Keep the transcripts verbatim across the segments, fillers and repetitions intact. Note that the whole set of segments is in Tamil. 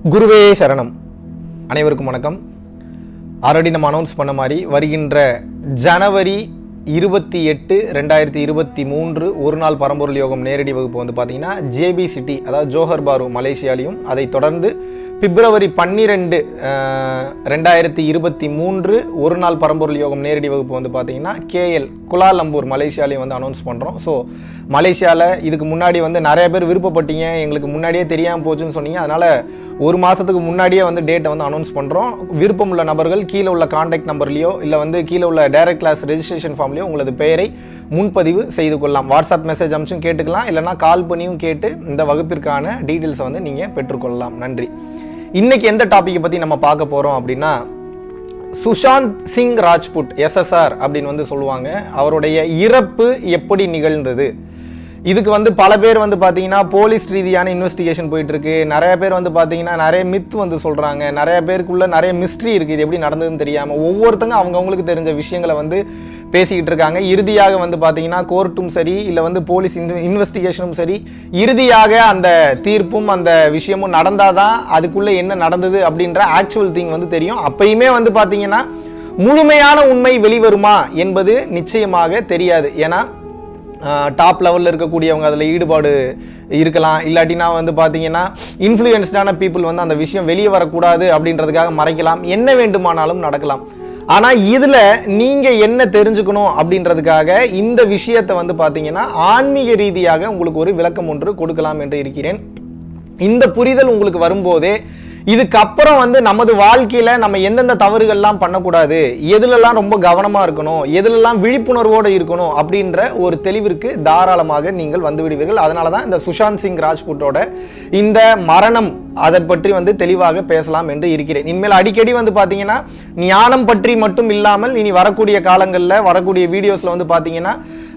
குருவே சரணம். அனைவருக்கும் வணக்கம். ஆல்ரெடி நம்ம அனௌன்ஸ் பண்ண மாதிரி வருகின்ற ஜனவரி இருபத்தி எட்டு ரெண்டாயிரத்தி இருபத்தி மூன்று ஒரு நாள் பரம்பொருள் யோகம் நேரடி வகுப்பு வந்து பார்த்தீங்கன்னா ஜேபி சிட்டி, அதாவது ஜோஹர் பாரு மலேசியாலையும், அதை தொடர்ந்து பிப்ரவரி பன்னிரெண்டு ரெண்டாயிரத்தி இருபத்தி மூன்று ஒரு நாள் பரம்பொருள் யோகம் நேரடி வகுப்பு வந்து பார்த்தீங்கன்னா கேஎல் குலாலம்பூர் மலேசியாலையும் வந்து அனௌன்ஸ் பண்ணுறோம். ஸோ மலேசியாவில் இதுக்கு முன்னாடி வந்து நிறைய பேர் விருப்பப்பட்டீங்க, எங்களுக்கு முன்னாடியே தெரியாமல் போச்சுன்னு சொன்னீங்க. அதனால் ஒரு மாதத்துக்கு முன்னாடியே வந்து டேட்டை வந்து அனௌன்ஸ் பண்ணுறோம். விருப்பம் உள்ள நபர்கள் கீழே உள்ள கான்டாக்ட் நம்பர்லையோ இல்லை வந்து கீழே உள்ள டைரக்ட் கிளாஸ் ரெஜிஸ்ட்ரேஷன் ஃபார்ம்லையோ உங்களது பெயரை முன்பதிவு செய்து கொள்ளலாம். வாட்ஸ்அப் மெசேஜ் அனுப்பிச்சும் கேட்டுக்கலாம், இல்லைனா கால் பண்ணியும் கேட்டு இந்த வகுப்பிற்கான டீட்டெயில்ஸை வந்து நீங்கள் பெற்றுக்கொள்ளலாம். நன்றி. இன்னைக்கு எந்த டாப்பிக்கை பற்றி நம்ம பார்க்க போகிறோம் அப்படின்னா, சுஷாந்த் சிங் ராஜ்புட் எஸ்எஸ்ஆர் அப்படின்னு வந்து சொல்லுவாங்க. அவருடைய இறப்பு எப்படி நிகழ்ந்தது? இதுக்கு வந்து பல பேர் வந்து பார்த்தீங்கன்னா போலீஸ் ரீதியான இன்வெஸ்டிகேஷன் போயிட்டு இருக்கு. நிறைய பேர் வந்து பார்த்தீங்கன்னா நிறைய மித் வந்து சொல்கிறாங்க. நிறைய பேருக்குள்ள நிறைய மிஸ்ட்ரி இருக்குது. இது எப்படி நடந்ததுன்னு தெரியாமல் ஒவ்வொருத்தங்க அவங்கவுங்களுக்கு தெரிஞ்ச விஷயங்களை வந்து பேசிக்கிட்டு இருக்காங்க. இறுதியாக வந்து பார்த்தீங்கன்னா கோர்ட்டும் சரி, இல்லை வந்து போலீஸ் இன்வெஸ்டிகேஷனும் சரி, இறுதியாக அந்த தீர்ப்பும் அந்த விஷயமும் நடந்தாதான் அதுக்குள்ளே என்ன நடந்தது அப்படின்ற ஆக்சுவல் திங் வந்து தெரியும். அப்பயுமே வந்து பார்த்தீங்கன்னா முழுமையான உண்மை வெளிவருமா என்பது நிச்சயமாக தெரியாது. ஏன்னா டாப் லெவலில் இருக்கக்கூடியவங்க அதில் ஈடுபாடு இருக்கலாம், இல்லாட்டினா வந்து பார்த்தீங்கன்னா இன்ஃப்ளூயன்ஸ்டான பீப்புள் வந்து அந்த விஷயம் வெளியே வரக்கூடாது அப்படின்றதுக்காக மறைக்கலாம், என்ன வேண்டுமானாலும் நடக்கலாம். ஆனால் இதில் நீங்கள் என்ன தெரிஞ்சுக்கணும் அப்படின்றதுக்காக இந்த விஷயத்தை வந்து பார்த்தீங்கன்னா ஆன்மீக ரீதியாக உங்களுக்கு ஒரு விளக்கம் ஒன்று கொடுக்கலாம் என்று இருக்கிறேன். இந்த புரிதல் உங்களுக்கு வரும்போதே இதுக்கப்புறம் வந்து நமது வாழ்க்கையில நம்ம எந்தெந்த தவறுகள்லாம் பண்ணக்கூடாது, எதுலெல்லாம் ரொம்ப கவனமா இருக்கணும், எதுலெல்லாம் விழிப்புணர்வோடு இருக்கணும் அப்படின்ற ஒரு தெளிவிற்கு தாராளமாக நீங்கள் வந்து விடுவீர்கள். அதனாலதான் இந்த சுஷாந்த் சிங் ராஜ்புட்டோட இந்த மரணம் அதை பற்றி வந்து தெளிவாக பேசலாம் என்று இருக்கிறேன். இனிமேல் அடிக்கடி வந்து பார்த்தீங்கன்னா ஞானம் பற்றி மட்டும் இல்லாமல் இனி வரக்கூடிய காலங்களில் வரக்கூடிய வீடியோஸ்ல வந்து பார்த்தீங்கன்னா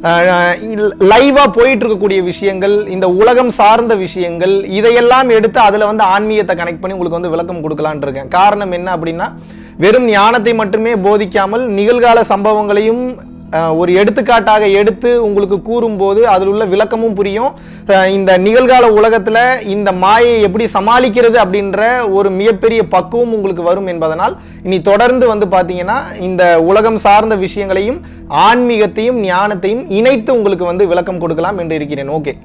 லைவா போயிட்டு இருக்கக்கூடிய விஷயங்கள், இந்த உலகம் சார்ந்த விஷயங்கள், இதையெல்லாம் எடுத்து அதுல வந்து ஆன்மீகத்தை கனெக்ட் பண்ணி உங்களுக்கு வந்து விளக்கம் கொடுக்கலான் இருக்கேன். காரணம் என்ன அப்படின்னா, வெறும் ஞானத்தை மட்டுமே போதிக்காமல் நிகழ்கால சம்பவங்களையும் ஒரு எடுத்துக்காட்டாக எடுத்து உங்களுக்கு கூறும்போது அதில் உள்ள விளக்கமும் புரியும். இந்த நிகழ்கால உலகத்துல இந்த மாயை எப்படி சமாளிக்கிறது அப்படின்ற ஒரு மிகப்பெரிய பக்குவம் உங்களுக்கு வரும் என்பதனால் இனி தொடர்ந்து வந்து பார்த்தீங்கன்னா இந்த உலகம் சார்ந்த விஷயங்களையும் ஆன்மீகத்தையும் ஞானத்தையும் இணைத்து உங்களுக்கு வந்து விளக்கம் கொடுக்கலாம் என்று இருக்கிறேன். ஓகே,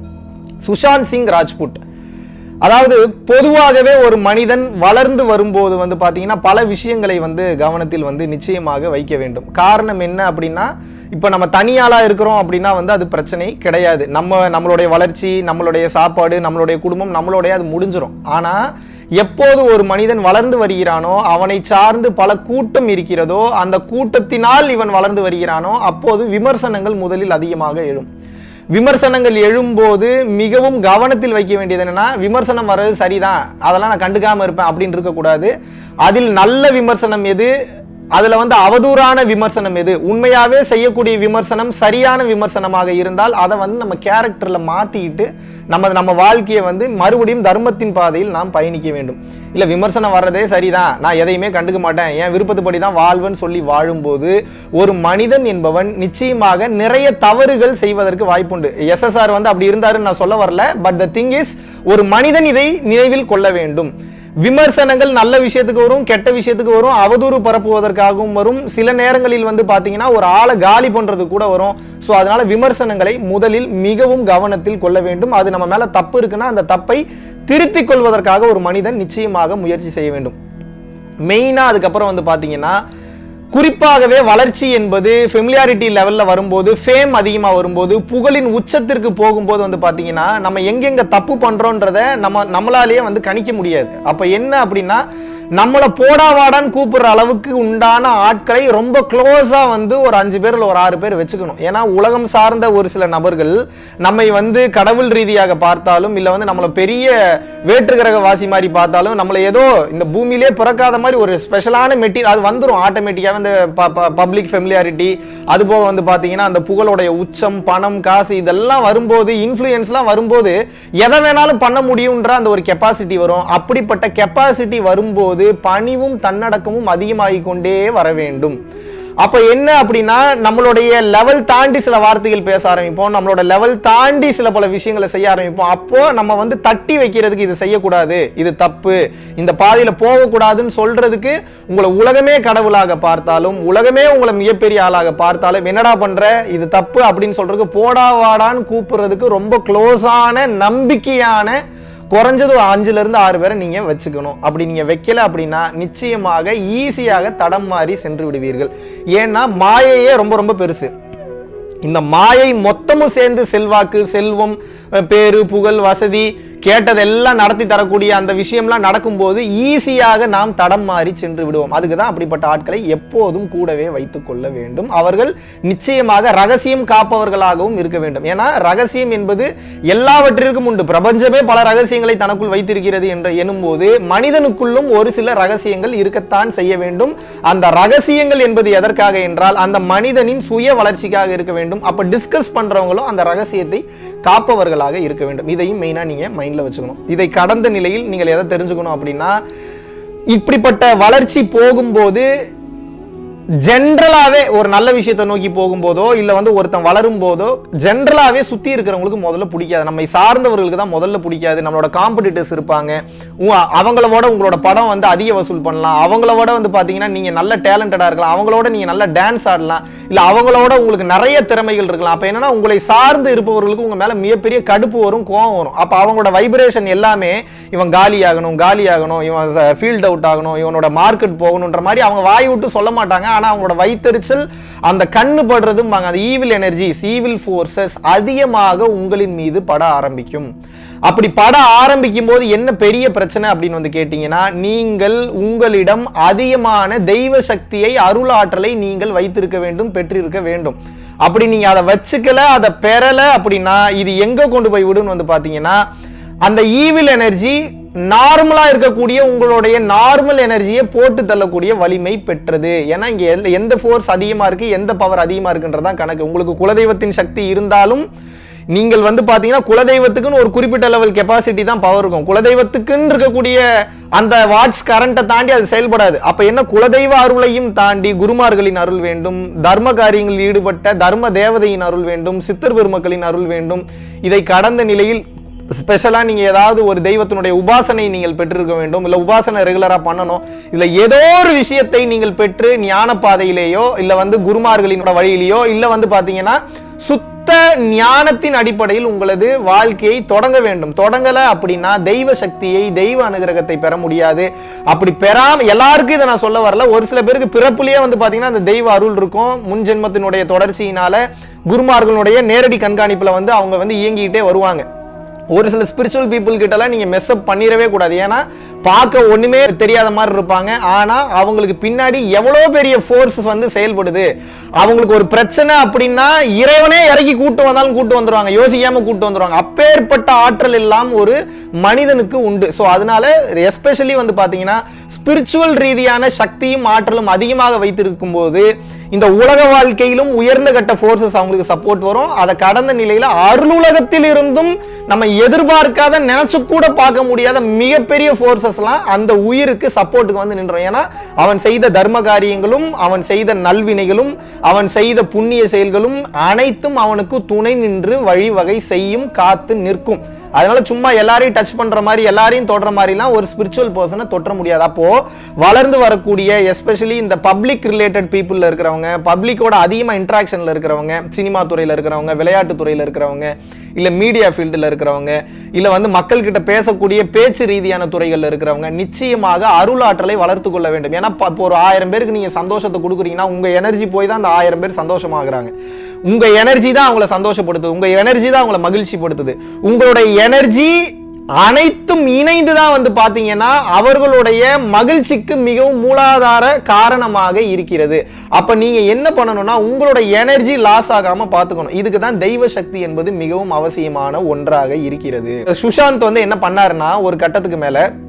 சுஷாந்த் சிங் ராஜ்புட், அதாவது பொதுவாகவே ஒரு மனிதன் வளர்ந்து வரும்போது வந்து பார்த்தீங்கன்னா பல விஷயங்களை வந்து கவனத்தில் வந்து நிச்சயமாக வைக்க வேண்டும். காரணம் என்ன அப்படின்னா, இப்போ நம்ம தனியாளா இருக்கிறோம் அப்படின்னா வந்து அது பிரச்சனை கிடையாது. நம்ம நம்மளுடைய வளர்ச்சி, நம்மளுடைய சாப்பாடு, நம்மளுடைய குடும்பம் நம்மளுடைய அது முடிஞ்சிடும். ஆனால் எப்போது ஒரு மனிதன் வளர்ந்து வருகிறானோ, அவனை சார்ந்து பல கூட்டம் இருக்கிறதோ, அந்த கூட்டத்தினால் இவன் வளர்ந்து வருகிறானோ, அப்போது விமர்சனங்கள் முதலில் அதிகமாக எழும். விமர்சனங்கள் எழும்போது மிகவும் கவனத்தில் வைக்க வேண்டியது என்னன்னா, விமர்சனம் வர்றது சரிதான், அதெல்லாம் நான் கண்டுக்காம இருப்பேன் அப்படின்னு இருக்கக்கூடாது. அதில் நல்ல விமர்சனம் எது, அதுல வந்து அவதூறான விமர்சனம் எது, உண்மையாவே செய்யக்கூடிய விமர்சனம் சரியான விமர்சனமாக இருந்தால் அதை வந்து நம்ம கேரக்டர்ல மாத்திட்டு நம்ம நம்ம வாழ்க்கையை வந்து மறுபடியும் தர்மத்தின் பாதையில் நாம் பயணிக்க வேண்டும். இல்ல விமர்சனம் வர்றதே சரிதான், நான் எதையுமே கண்டுக்க மாட்டேன், என் விருப்பத்துப்படி தான் வாழ்வன் சொல்லி வாழும்போது ஒரு மனிதன் என்பவன் நிச்சயமாக நிறைய தவறுகள் செய்வதற்கு வாய்ப்புண்டு. எஸ்எஸ்ஆர் வந்து அப்படி இருந்தாருன்னு நான் சொல்ல வரல. பட் த திங் இஸ், ஒரு மனிதன் இதை நினைவில் கொள்ள வேண்டும். விமர்சனங்கள் நல்ல விஷயத்துக்கு வரும், கெட்ட விஷயத்துக்கு வரும், அவதூறு பரப்புவதற்காகவும் வரும். சில நேரங்களில் வந்து பாத்தீங்கன்னா ஒரு ஆளை காலி பண்றது கூட வரும். சோ அதனால விமர்சனங்களை முதலில் மிகவும் கவனத்தில் கொள்ள வேண்டும். அது நம்ம மேல தப்பு இருக்குன்னா அந்த தப்பை திருத்திக் கொள்வதற்காக ஒரு மனிதன் நிச்சயமாக முயற்சி செய்ய வேண்டும். மெயினா அதுக்கப்புறம் வந்து பாத்தீங்கன்னா குறிப்பாகவே வளர்ச்சி என்பது ஃபெமிலியாரிட்டி லெவல்ல வரும்போது, ஃபேம் அதிகமா வரும்போது, புகழின் உச்சத்திற்கு போகும்போது வந்து பாத்தீங்கன்னா நம்ம எங்கெங்க தப்பு பண்றோன்றத நம்ம நம்மளாலேயே வந்து கணிக்க முடியாது. அப்ப என்ன அப்படின்னா, நம்மளை போடாவாடான்னு கூப்பிடுற அளவுக்கு உண்டான ஆட்களை ரொம்ப க்ளோஸா வந்து ஒரு அஞ்சு பேர் ஒரு ஆறு பேர் வச்சுக்கணும். ஏன்னா உலகம் சார்ந்த ஒரு சில நபர்கள் நம்மை வந்து கடவுள் ரீதியாக பார்த்தாலும், இல்ல வந்து நம்மள பெரிய வேற்றுக்கிரக வாசி மாதிரி பார்த்தாலும், நம்மள ஏதோ இந்த பூமியிலே பிறக்காத மாதிரி ஒரு ஸ்பெஷலான மெட்டீரியல் அது வந்துடும் ஆட்டோமேட்டிக்காக. இந்த பப்ளிக் ஃபெமிலியாரிட்டி, அது போக வந்து பாத்தீங்கன்னா அந்த புகழுடைய உச்சம், பணம், காசு இதெல்லாம் வரும்போது, இன்ஃப்ளூயன்ஸ்லாம் வரும்போது எதை வேணாலும் பண்ண முடியும்ன்ற அந்த ஒரு கெப்பாசிட்டி வரும். அப்படிப்பட்ட கெப்பாசிட்டி வரும்போது பணிவும் தன்னடக்கமும் அதிகமாகிக் கொண்டே வர வேண்டும். அப்ப என்ன அப்படின்னா நம்மளுடைய லெவல் தாண்டி சில வார்த்தைகள் பேச ஆரம்பிப்போம், நம்மளோட லெவல் தாண்டி சில பல விஷயங்களை செய்ய ஆரம்பிப்போம். அப்போ நம்ம வந்து தட்டி வைக்கிறதுக்கு இது செய்யக்கூடாது, இது தப்பு, இந்த பாதையில போகக்கூடாதுன்னு சொல்றதுக்கு உங்களை உலகமே கடவுளாக பார்த்தாலும், உலகமே உங்களை மிகப்பெரிய ஆளாக பார்த்தாலும், என்னடா பண்ற இது தப்பு அப்படின்னு சொல்றதுக்கு போடா வாடான்னு கூப்பிடுறதுக்கு ரொம்ப க்ளோஸான நம்பிக்கையான குறைஞ்சது அஞ்சுல இருந்து ஆறு பேரை நீங்க வச்சுக்கணும். அப்படி நீங்க வைக்கல அப்படின்னா நிச்சயமாக ஈஸியாக தடம் மாறி சென்று விடுவீர்கள். ஏன்னா மாயையே ரொம்ப ரொம்ப பெருசு. இந்த மாயை மொத்தமும் சேர்ந்து செல்வாக்கு, செல்வம், பேரு, புகழ், வசதி, கேட்டதெல்லாம் நடத்தி தரக்கூடிய அந்த விஷயம்லாம் நடக்கும்போது ஈஸியாக நாம் தடம் மாறி சென்று விடுவோம். அதுக்கு தான் அப்படிப்பட்ட ஆட்களை எப்போதும் கூடவே வைத்துக் கொள்ள வேண்டும். அவர்கள் நிச்சயமாக ரகசியம் காப்பவர்களாகவும் இருக்க வேண்டும். ஏன்னா ரகசியம் என்பது எல்லாவற்றிற்கும் உண்டு. பிரபஞ்சமே பல ரகசியங்களை தனக்குள் வைத்திருக்கிறது என்று எனும்போது மனிதனுக்குள்ளும் ஒரு சில ரகசியங்கள் இருக்கத்தான் செய்ய வேண்டும். அந்த ரகசியங்கள் என்பது எதற்காக என்றால் அந்த மனிதனின் சுய வளர்ச்சிக்காக இருக்க வேண்டும். அப்ப டிஸ்கஸ் பண்றவங்களும் அந்த ரகசியத்தை காப்பவர்களாக இருக்க வேண்டும். இதையும் மெயினா நீங்க மைண்ட்ல வச்சுக்கணும். இதை கடந்த நிலையில் நீங்கள் எதை தெரிஞ்சுக்கணும் அப்படின்னா, இப்படிப்பட்ட வளர்ச்சி போகும்போது ஜென்ரலாவே ஒரு நல்ல விஷயத்தை நோக்கி போகும்போதோ இல்ல வந்து ஒருத்தன் வளரும் போதோ ஜென்ரலாவே சுத்தி இருக்கிறவங்களுக்கு முதல்ல பிடிக்காது. நம்மை சார்ந்தவர்களுக்கு தான் முதல்ல பிடிக்காது. நம்மளோட காம்படிட்டர்ஸ் இருப்பாங்க, அவங்களோட உங்களோட படம் வந்து அதிக வசூல் பண்ணலாம், அவங்களோட வந்து பாத்தீங்கன்னா நீங்க நல்ல டேலண்டடா இருக்கலாம், அவங்களோட நீங்க நல்ல டான்ஸ் ஆடலாம், இல்ல அவங்களோட உங்களுக்கு நிறைய திறமைகள் இருக்கலாம். அப்ப என்னன்னா உங்களை சார்ந்து இருப்பவர்களுக்கு உங்க மேல மிகப்பெரிய கடுப்பு வரும், கோபம் வரும். அப்ப அவங்களோட வைப்ரேஷன் எல்லாமே இவன் காலி ஆகணும், காலி ஆகணும், இவன் ஃபீல்ட் அவுட் ஆகணும், இவனோட மார்க்கெட் போகணும்ன்ற மாதிரி அவங்க வாய் விட்டு சொல்ல மாட்டாங்க. ஆனா அவங்களோட வைத்தறிச்சல், அந்த கண்ணு படுறதும் அந்த ஈவில் எனர்ஜிஸ், ஈவில் ஃபோர்சஸ் அதிகமாக உங்களின் மீது பட ஆரம்பிக்கும். அப்படி பட ஆரம்பிக்கும் போது என்ன பெரிய பிரச்சனை அப்படின்னு வந்து கேட்டீங்கன்னா, நீங்கள் உங்களிடம் அதிகமான தெய்வ சக்தியை, அருள் ஆற்றலை நீங்கள் வைத்திருக்க வேண்டும், பெற்றிருக்க வேண்டும். அப்படி நீங்க அதை வச்சுக்கல, அதை பெறல அப்படின்னா இது எங்க கொண்டு போய் விடுன்னு வந்து பாத்தீங்கன்னா, அந்த ஈவில் எனர்ஜி நார்மலா இருக்கக்கூடிய உங்களுடைய நார்மல் எனர்ஜியை போட்டு தள்ளக்கூடிய வலிமை பெற்றது. ஏன்னா இங்க எந்த ஃபோர்ஸ் அதிகமா இருக்கு, எந்த பவர் அதிகமா இருக்குன்றதான் கணக்கு. உங்களுக்கு குலதெய்வத்தின் சக்தி இருந்தாலும் நீங்கள் வந்து பாத்தீங்கன்னா குலதெய்வத்துக்குன்னு ஒரு குறிப்பிட்ட லெவல் கெப்பாசிட்டி தான் பவர் இருக்கும். குலதெய்வத்துக்குன்னு இருக்கக்கூடிய அந்த வாட்ஸ் கரண்ட்டை தாண்டி அது செயல்படாது. அப்ப என்ன, குலதெய்வ அருளையும் தாண்டி குருமார்களின் அருள் வேண்டும், தர்ம காரியங்களில் ஈடுபட்ட தர்ம தேவதையின் அருள் வேண்டும், சித்தர் பெருமக்களின் அருள் வேண்டும். இதை கடந்த நிலையில் ஸ்பெஷலா நீங்க ஏதாவது ஒரு தெய்வத்தினுடைய உபாசனை நீங்கள் பெற்றிருக்க வேண்டும், இல்ல உபாசனை ரெகுலரா பண்ணணும், இல்ல ஏதோ ஒரு விஷயத்தை நீங்கள் பெற்று ஞான பாதையிலேயோ இல்ல வந்து குருமார்களினோட வழியிலேயோ இல்ல வந்து பாத்தீங்கன்னா சுத்த ஞானத்தின் அடிப்படையில் உங்களது வாழ்க்கையை தொடங்க வேண்டும். தொடங்கல அப்படின்னா தெய்வ சக்தியை, தெய்வ அனுகிரகத்தை பெற முடியாது. அப்படி பெறாம எல்லாருக்கும் இதை நான் சொல்ல வரல, ஒரு சில பேருக்கு பிறப்புலயே வந்து பாத்தீங்கன்னா அந்த தெய்வ அருள் இருக்கும். முன் ஜென்மத்தினுடைய தொடர்ச்சியினால குருமார்களுடைய நேரடி கண்காணிப்புல வந்து அவங்க வந்து இயங்கிக்கிட்டே வருவாங்க. ஒரு சில ஸ்பிரிச்சுவல் பீப்புள் கிட்டலாம் நீங்க மெஸ் அப் பண்ணிடவே கூடாது. ஏன்னா பார்க்க ஒண்ணுமே தெரியாத மாதிரி இருப்பாங்க, ஆனா அவங்களுக்கு பின்னாடி எவ்வளவு பெரிய ஃபோர்ஸ் வந்து செயல்படுது. அவங்களுக்கு ஒரு பிரச்சனை அப்படின்னா இறைவனே இறக்கி கூட்டு வந்தாலும் கூட்டு வந்துருவாங்க, யோசிக்காம கூட்டு வந்துருவாங்க. அப்பேற்பட்ட ஆற்றல் எல்லாம் ஒரு மனிதனுக்கு உண்டு. ஸோ அதனால எஸ்பெஷலி வந்து பாத்தீங்கன்னா ஸ்பிரிச்சுவல் ரீதியான சக்தியும் ஆற்றலும் அதிகமாக வைத்திருக்கும் போது இந்த உலக வாழ்க்கையிலும் உயர்ந்த கட்ட ஃபோர்ஸஸ் அவங்களுக்கு சப்போர்ட் வரும். அதை கடந்த நிலையில அருளுலகத்தில் இருந்தும் நம்ம எதிர்பார்க்காத, நினைச்சு கூட பார்க்க முடியாத மிகப்பெரிய ஃபோர்ஸஸ்லாம் அந்த உயிருக்கு சப்போர்ட்டுக்கு வந்து நின்றோம். ஏன்னா அவன் செய்த தர்ம காரியங்களும், அவன் செய்த நல்வினைகளும், அவன் செய்த புண்ணிய செயல்களும் அனைத்தும் அவனுக்கு துணை நின்று வழிவகை செய்யும், காத்து நிற்கும். அதனால சும்மா எல்லாரையும் டச் பண்ற மாதிரி, எல்லாரையும் தொடர மாதிரிலாம் ஒரு ஸ்பிரிச்சுவல் பர்சனை தொற்ற முடியாது. அப்போ வளர்ந்து வரக்கூடிய எஸ்பெஷலி இந்த பப்ளிக் ரிலேட்டட் பீப்புள்ல இருக்கிறவங்க, பப்ளிக்கோட அதிகமா இன்ட்ராக்ஷன்ல இருக்கிறவங்க, சினிமா துறையில இருக்கிறவங்க, விளையாட்டு துறையில இருக்கிறவங்க, இல்ல மீடியா ஃபீல்டுல இருக்கிறவங்க, இல்ல வந்து மக்கள் கிட்ட பேசக்கூடிய பேச்சு ரீதியான துறைகள்ல இருக்கிறவங்க நிச்சயமாக அருள் ஆற்றலை வளர்த்து கொள்ள வேண்டும். ஏன்னா இப்போ ஒரு ஆயிரம் பேருக்கு நீங்க சந்தோஷத்தை கொடுக்குறீங்கன்னா உங்க எனர்ஜி போய் தான் அந்த ஆயிரம் பேர் சந்தோஷமாகறாங்க. உங்க எனர்ஜி தான் அவங்களை சந்தோஷப்படுத்துது, உங்க எனர்ஜி தான் அவங்களை மகிழ்ச்சிப்படுத்துது. உங்களுடைய எனர்ஜி அனைத்தும் இணைந்துதான் வந்து பாத்தீங்கன்னா அவர்களுடைய மகிழ்ச்சிக்கு மிகவும் மூலாதார காரணமாக இருக்கிறது. அப்ப நீங்க என்ன பண்ணணும்னா உங்களுடைய எனர்ஜி லாஸ் ஆகாம பாத்துக்கணும். இதுக்கு தான் தெய்வ சக்தி என்பது மிகவும் அவசியமான ஒன்றாக இருக்கிறது. சுஷாந்த் வந்து என்ன பண்ணாருன்னா ஒரு கட்டத்துக்கு மேல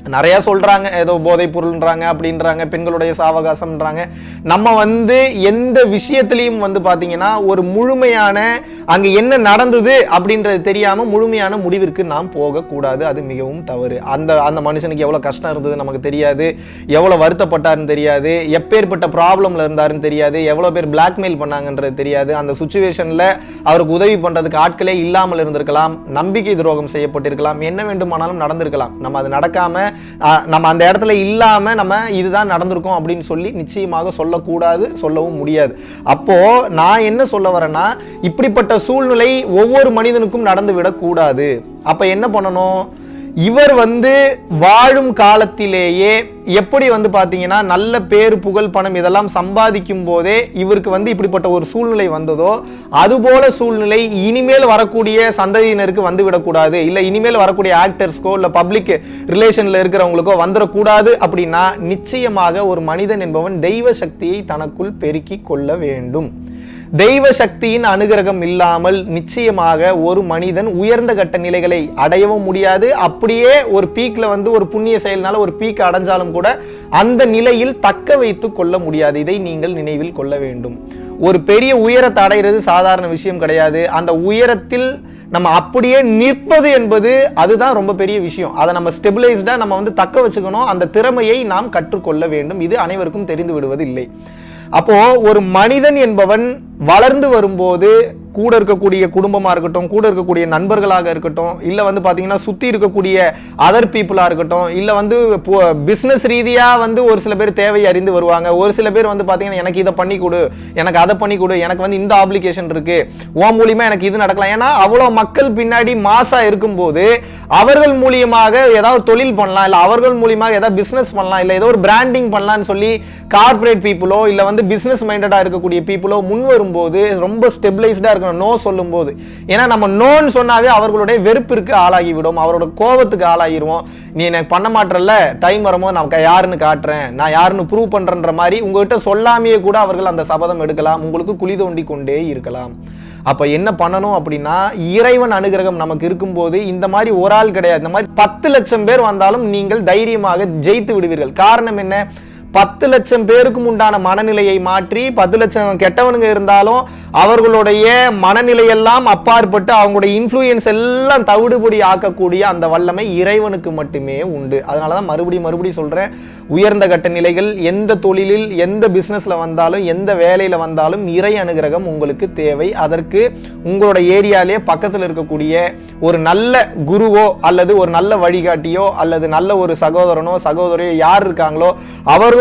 நிறைய சொல்றாங்க, ஏதோ போதைப் பொருள்ன்றாங்க, அப்படின்றாங்க, பெண்களுடைய சாவகாசம்ன்றாங்க. நம்ம வந்து எந்த விஷயத்திலையும் வந்து பாத்தீங்கன்னா ஒரு முழுமையான அங்க என்ன நடந்தது அப்படின்றது தெரியாம முழுமையான முடிவிற்கு நாம் போகக்கூடாது. அது மிகவும் தவறு. அந்த அந்த மனுஷனுக்கு எவ்வளவு கஷ்டம் இருந்தது நமக்கு தெரியாது, எவ்வளவு வருத்தப்பட்டாருன்னு தெரியாது, எப்பேற்பட்ட ப்ராப்ளம்ல இருந்தாருன்னு தெரியாது, எவ்வளவு பேர் பிளாக்மெயில் பண்ணாங்கன்றது தெரியாது, அந்த சுச்சுவேஷன்ல அவருக்கு உதவி பண்றதுக்கு ஆட்களே இல்லாமல் இருந்திருக்கலாம், நம்பிக்கை துரோகம் செய்யப்பட்டிருக்கலாம், என்ன வேண்டுமானாலும் நடந்திருக்கலாம். நம்ம அது நடக்காம நம்ம அந்த இடத்துல இல்லாம நம்ம இதுதான் நடந்திருக்கும் அப்படின்னு சொல்லி நிச்சயமாக சொல்லக்கூடாது, சொல்லவும் முடியாது. அப்போ நான் என்ன சொல்ல வரேன்னா, இப்படிப்பட்ட சூழ்நிலை ஒவ்வொரு மனிதனுக்கும் நடந்து விடக்கூடாது. அப்ப என்ன பண்ணணும், இவர் வந்து வாழும் காலத்திலேயே எப்படி வந்து பாத்தீங்கன்னா நல்ல பேரு புகழ் பணம் இதெல்லாம் சம்பாதிக்கும் போதே இவருக்கு வந்து இப்படிப்பட்ட ஒரு சூழ்நிலை வந்ததோ அதுபோல சூழ்நிலை இனிமேல் வரக்கூடிய சந்ததியினருக்கு வந்து விடக்கூடாது, இல்ல இனிமேல் வரக்கூடிய ஆக்டர்ஸ்க்கோ இல்ல பப்ளிக் ரிலேஷன்ல இருக்கிறவங்களுக்கோ வந்துடக்கூடாது. அப்படின்னா நிச்சயமாக ஒரு மனிதன் என்பவன் தெய்வ சக்தியை தனக்குள் பெருக்கி கொள்ள வேண்டும். தெய்வ சக்தியின் அனுகிரகம் இல்லாமல் நிச்சயமாக ஒரு மனிதன் உயர்ந்த கட்ட நிலைகளை அடையவும் முடியாது. அப்படியே ஒரு பீக்ல வந்து ஒரு புண்ணிய செயல்னால ஒரு பீக் அடைஞ்சாலும் கூட அந்த நிலையில் தக்க வைத்து கொள்ள முடியாது. இதை நீங்கள் நினைவில் கொள்ள வேண்டும். ஒரு பெரிய உயரத்தை அடைகிறது சாதாரண விஷயம் கிடையாது. அந்த உயரத்தில் நம்ம அப்படியே நிற்பது என்பது அதுதான் ரொம்ப பெரிய விஷயம். அதை நம்ம ஸ்டெபிலைஸ்டா நம்ம வந்து தக்க வச்சுக்கணும். அந்த திறமையை நாம் கற்றுக்கொள்ள வேண்டும். இது அனைவருக்கும் தெரிந்து விடுவது இல்லை. அப்போ ஒரு மனிதன் என்பவன் வளர்ந்து வரும்போது கூட இருக்கக்கூடிய குடும்பமா இருக்கட்டும், கூட இருக்கக்கூடிய நண்பர்களாக இருக்கட்டும், இல்ல வந்து பாத்தீங்கன்னா சுத்தி இருக்கக்கூடிய அதர் பீப்புளா இருக்கட்டும், இல்ல வந்து பிசினஸ் ரீதியா வந்து ஒரு சில பேர் தேவை அறிந்து வருவாங்க. ஒரு சில பேர் வந்து பாத்தீங்கன்னா எனக்கு இதை பண்ணி கொடு, எனக்கு அதை பண்ணி கொடு, எனக்கு வந்து இந்த ஆப்ளிகேஷன் இருக்கு, உன் மூலியமா எனக்கு இது நடக்கலாம். ஏன்னா அவ்வளவு மக்கள் பின்னாடி மாசா இருக்கும்போது அவர்கள் மூலியமாக ஏதாவது தொழில் பண்ணலாம், இல்ல அவர்கள் மூலியமாக ஏதாவது பிசினஸ் பண்ணலாம், இல்ல ஏதோ ஒரு பிராண்டிங் பண்ணலாம்னு சொல்லி கார்பரேட் பீப்புளோ இல்ல வந்து பிசினஸ் மைண்டடா இருக்கக்கூடிய பீப்புளோ முன் வரும்போது ரொம்ப ஸ்டெபிலைஸ்டா இருக்கு நோ சொல்லும் போது. ஏன்னா நம்ம நோன்னு சொன்னாவே அவர்களுடைய வெறுப்பிற்கு ஆளாகிவிடும், அவரோட கோபத்துக்கு ஆளாகிடுவோம். நீ எனக்கு பண்ண மாட்டறல்ல, டைம் வரும்போது நான் யாருன்னு காட்டுறேன், நான் யாருன்னு ப்ரூவ் பண்றன்ற மாதிரி உங்ககிட்ட சொல்லாமையே கூட அவர்கள் அந்த சபதம் எடுக்கலாம், உங்களுக்கு குழி தோண்டி கொண்டே இருக்கலாம். அப்ப என்ன பண்ணணும் அப்படின்னா, இறைவன் அனுகிரகம் நமக்கு இருக்கும்போது இந்த மாதிரி ஒரு ஆள் கிடையாது, இந்த மாதிரி பத்து லட்சம் பேர் வந்தாலும் நீங்கள் தைரியமாக ஜெயித்து விடுவீர்கள். காரணம் என்ன, பத்து லட்சம் பேருக்கும் உண்டான மனநிலையை மாற்றி, பத்து லட்சம் கெட்டவனுங்க இருந்தாலும் அவர்களுடைய மனநிலையெல்லாம் அப்பாற்பட்டு அவங்களுடைய இன்ஃப்ளூயன்ஸ் எல்லாம் தவிடுபடி ஆக்கக்கூடிய அந்த வல்லமை இறைவனுக்கு மட்டுமே உண்டு. அதனாலதான் மறுபடியும் மறுபடியும் சொல்றேன், உயர்ந்த கட்ட நிலைகள் எந்த தொழிலில் எந்த பிசினஸ்ல வந்தாலும் எந்த வேலையில வந்தாலும் இறை அனுகிரகம் உங்களுக்கு தேவை. அதற்கு உங்களோட ஏரியாலே பக்கத்தில் இருக்கக்கூடிய ஒரு நல்ல குருவோ அல்லது ஒரு நல்ல வழிகாட்டியோ அல்லது நல்ல ஒரு சகோதரனோ சகோதரியோ யார் இருக்காங்களோ அவர்களுடைய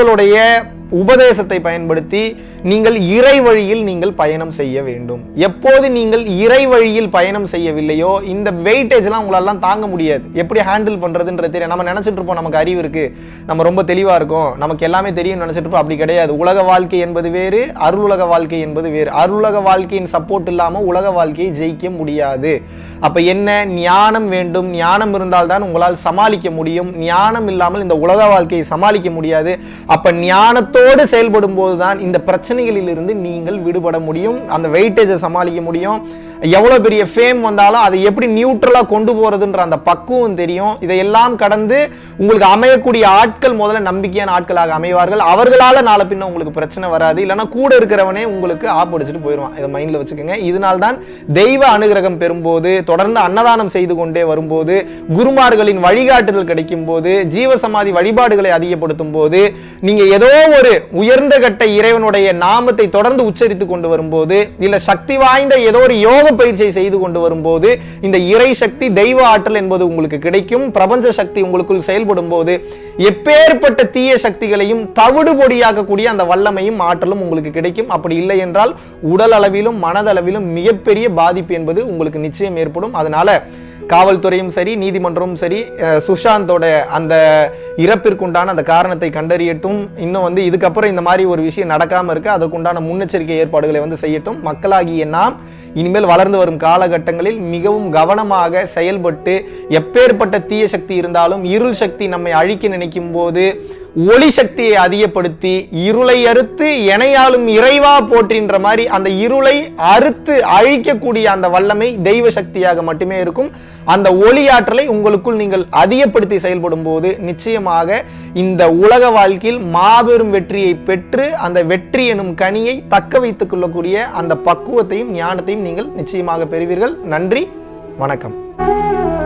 உபதேசத்தை பயன்படுத்தி நீங்கள் இறை வழியில் நீங்கள் பயணம் செய்ய வேண்டும். எப்போது நீங்கள் இறை வழியில் பயணம் செய்யவில்லையோ இந்த வெயிட்டேஜ் எல்லாம் உங்களால தாங்க முடியாது. எப்படி ஹேண்டில் பண்றதுன்றது தெரியும். நம்ம நினைச்சிட்டு இருப்போம் நமக்கு அறிவு இருக்கு, நம்ம ரொம்ப தெளிவா இருக்கும், நமக்கு எல்லாமே தெரியும் நினைச்சிட்டு இருப்போம். அப்படி கிடையாது. உலக வாழ்க்கை என்பது வேறு, அருளுலக வாழ்க்கை என்பது வேறு. அருளுலக வாழ்க்கையின் சப்போர்ட் இல்லாம உலக வாழ்க்கையை ஜெயிக்க முடியாது. அப்ப என்ன, ஞானம் வேண்டும். ஞானம் இருந்தால்தான் உங்களால் சமாளிக்க முடியும். ஞானம் இல்லாமல் இந்த உலக வாழ்க்கையை சமாளிக்க முடியாது. அப்ப ஞானத்தோடு செயல்படும் போதுதான் இந்த பிரச்சனைகளில் இருந்து நீங்கள் விடுபட முடியும், அந்த வெயிட்டேஜை சமாளிக்க முடியும். எவ்வளவு பெரிய ஃபேம் வந்தாலும் அதை எப்படி நியூட்ரலா கொண்டு போறதுன்ற அந்த பக்குவம் தெரியும். இதையெல்லாம் கடந்து உங்களுக்கு அமையக்கூடிய ஆட்கள் முதல்ல நம்பிக்கையான ஆட்களாக அமைவார்கள். அவர்களால நாளை பின்ன உங்களுக்கு பிரச்சனை வராது. இல்லைன்னா கூட இருக்கிறவனே உங்களுக்கு ஆப்படிச்சுட்டு போயிடுவான். இதை மைண்ட்ல வச்சுக்கோங்க. இதனால்தான் தெய்வ அனுகிரகம் பெறும்போது, தொடர்ந்து அன்னதானம் செய்து கொண்டே வரும்போது, குருமார்களின் வழிகாட்டுதல் கிடைக்கும் போது, ஜீவசமாதி வழிபாடுகளை அதிகப்படுத்தும் போது, நீங்க ஏதோ ஒரு உயர்ந்த கட்ட இறைவனுடைய நாமத்தை தொடர்ந்து உச்சரித்து கொண்டு வரும்போது, இல்ல சக்தி வாய்ந்த ஏதோ ஒரு யோக பயிற்சியை செய்து கொண்டு வரும்போது இந்த இறை சக்தி தெய்வ ஆற்றல் என்பது உங்களுக்கு கிடைக்கும். பிரபஞ்ச சக்தி உங்களுக்குள் செயல்படும் போது எப்பேற்பட்ட தீய சக்திகளையும் தவிடு பொடியாக்கக்கூடிய அந்த வல்லமையும் ஆற்றலும் உங்களுக்கு கிடைக்கும். அப்படி இல்லை என்றால் உடல் அளவிலும் மனதளவிலும் மிகப்பெரிய பாதிப்பு என்பது உங்களுக்கு நிச்சயம் ஏற்படும். அதனால காவல்துறையும் சரி, நீதிமன்றமும் சரி, சுஷாந்தோட அந்த இறப்பிற்குண்டான அந்த காரணத்தை கண்டறியட்டும். இன்னும் வந்து இதுக்கப்புறம் இந்த மாதிரி ஒரு விஷயம் நடக்காம இருக்கு, அதற்குண்டான முன்னெச்சரிக்கை ஏற்பாடுகளை வந்து செய்யட்டும். மக்களாகிய நாம் இனிமேல் வளர்ந்து வரும் காலகட்டங்களில் மிகவும் கவனமாக செயல்பட்டு, எப்பேற்பட்ட தீய சக்தி இருந்தாலும் இருள் சக்தி நம்மை அழிக்க நினைக்கும் போது ஒளி சக்தியை அதிகப்படுத்தி இருளை அறுத்து எனையாலும் இறைவா போற்றின்ற மாதிரி அந்த இருளை அறுத்து அழிக்கக்கூடிய அந்த வல்லமை தெய்வ சக்தியாக மட்டுமே இருக்கும். அந்த ஒளியாற்றலை உங்களுக்குள் நீங்கள் அதிகப்படுத்தி செயல்படும் போது நிச்சயமாக இந்த உலக வாழ்க்கையில் மாபெரும் வெற்றியை பெற்று அந்த வெற்றி எனும் கனியை தக்க வைத்துக் கொள்ளக்கூடிய அந்த பக்குவத்தையும் ஞானத்தையும் நீங்கள் நிச்சயமாக பெறுவீர்கள். நன்றி, வணக்கம்.